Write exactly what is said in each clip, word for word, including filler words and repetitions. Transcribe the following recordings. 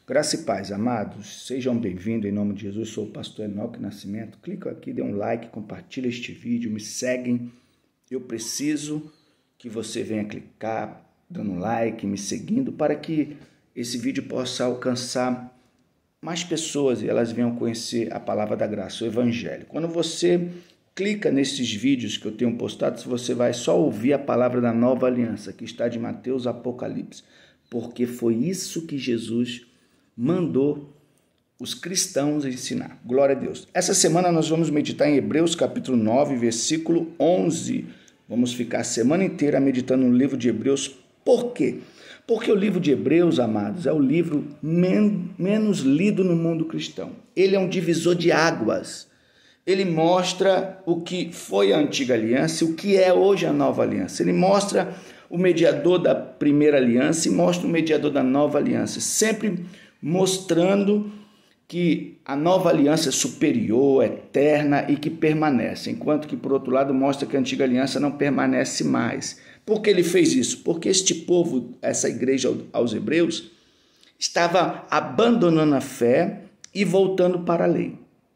Graça e paz, amados, sejam bem-vindos em nome de Jesus. Sou o pastor Enoque Nascimento. Clica aqui, dê um like, compartilha este vídeo, me seguem. Eu preciso que você venha clicar, dando um like, me seguindo, para que esse vídeo possa alcançar mais pessoas e elas venham conhecer a palavra da graça, o evangelho. Quando você clica nesses vídeos que eu tenho postado, você vai só ouvir a palavra da nova aliança, que está de Mateus Apocalipse, porque foi isso que Jesus mandou os cristãos ensinar. Glória a Deus. Essa semana nós vamos meditar em Hebreus capítulo nove, versículo onze. Vamos ficar a semana inteira meditando no livro de Hebreus. Por quê? Porque o livro de Hebreus, amados, é o livro men- menos lido no mundo cristão. Ele é um divisor de águas. Ele mostra o que foi a antiga aliança e o que é hoje a nova aliança. Ele mostra o mediador da primeira aliança e mostra o mediador da nova aliança, sempre mostrando que a nova aliança é superior, eterna e que permanece, enquanto que, por outro lado, mostra que a antiga aliança não permanece mais. Por que ele fez isso? Porque este povo, essa igreja aos hebreus, estava abandonando a fé e voltando para a lei.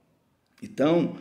Então,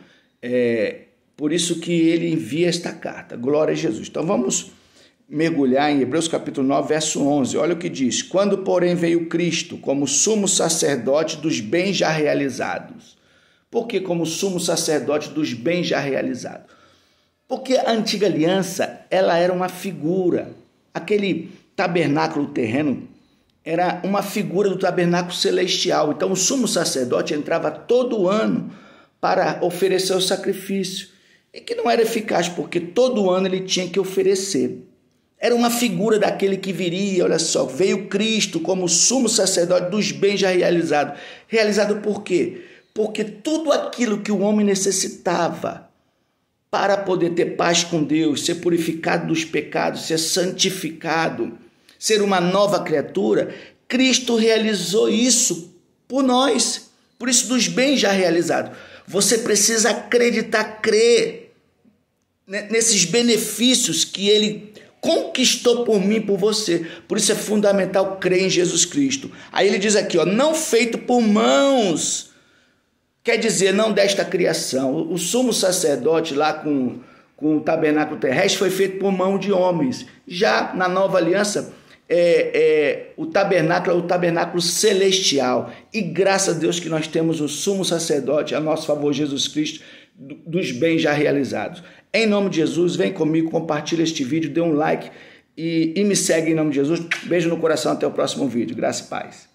é por isso que ele envia esta carta. Glória a Jesus. Então, vamos mergulhar em Hebreus capítulo nove, verso onze. Olha o que diz. Quando, porém, veio Cristo como sumo sacerdote dos bens já realizados. Por que como sumo sacerdote dos bens já realizados? Porque a antiga aliança, ela era uma figura. Aquele tabernáculo terreno era uma figura do tabernáculo celestial. Então, o sumo sacerdote entrava todo ano para oferecer o sacrifício. E que não era eficaz, porque todo ano ele tinha que oferecer. Era uma figura daquele que viria, olha só, veio Cristo como sumo sacerdote dos bens já realizados. Realizado por quê? Porque tudo aquilo que o homem necessitava para poder ter paz com Deus, ser purificado dos pecados, ser santificado, ser uma nova criatura, Cristo realizou isso por nós. Por isso, dos bens já realizados. Você precisa acreditar, crer nesses benefícios que ele conquistou por mim e por você. Por isso é fundamental crer em Jesus Cristo. Aí ele diz aqui, ó, não feito por mãos, quer dizer, não desta criação. O sumo sacerdote lá com, com o tabernáculo terrestre foi feito por mão de homens. Já na nova aliança, é, é, o tabernáculo é o tabernáculo celestial. E graças a Deus que nós temos o sumo sacerdote a nosso favor, Jesus Cristo, dos bens já realizados. Em nome de Jesus, vem comigo, compartilha este vídeo, dê um like e, e me segue em nome de Jesus. Beijo no coração, até o próximo vídeo. Graça e paz.